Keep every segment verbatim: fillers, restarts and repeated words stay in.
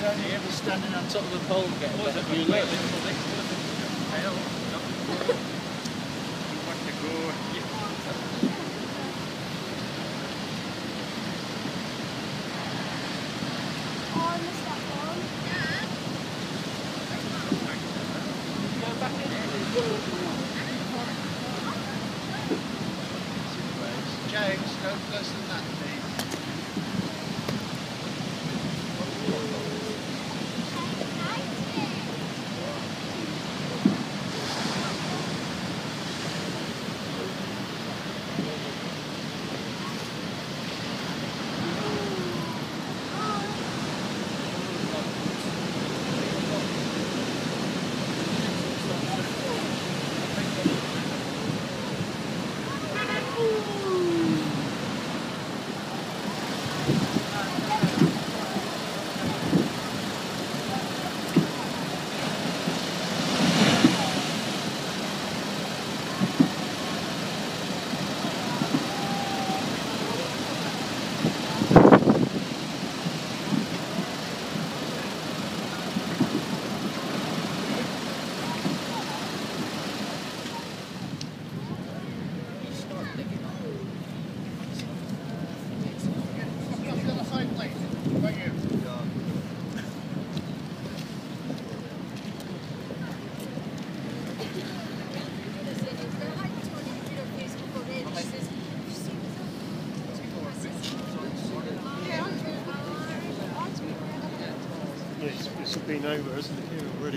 only ever standing on top of the pole get a better view later. James, go closer than that, please. It's, it's been over, isn't it, here already?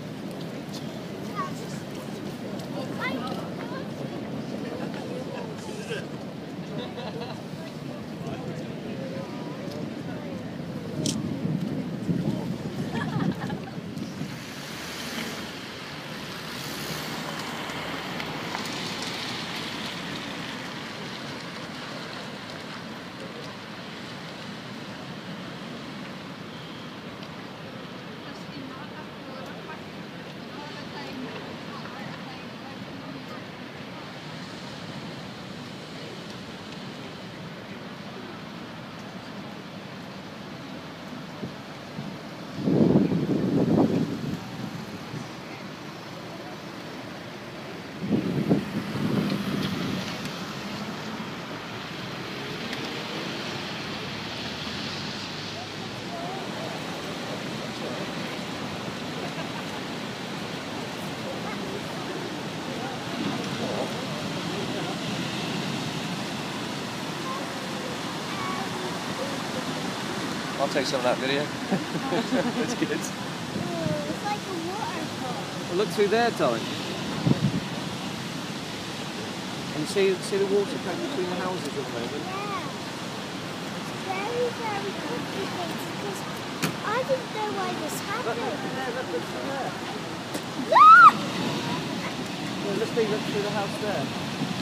I'll take some of that video. That's good. Oh, it's like a waterfall. Well, look through there, darling. And see, see the water coming between the houses at the moment? Yeah. It's very, very complicated because I didn't know why this happened. Look, look there, look, look through there. Look! Well, let's see, look through the house there.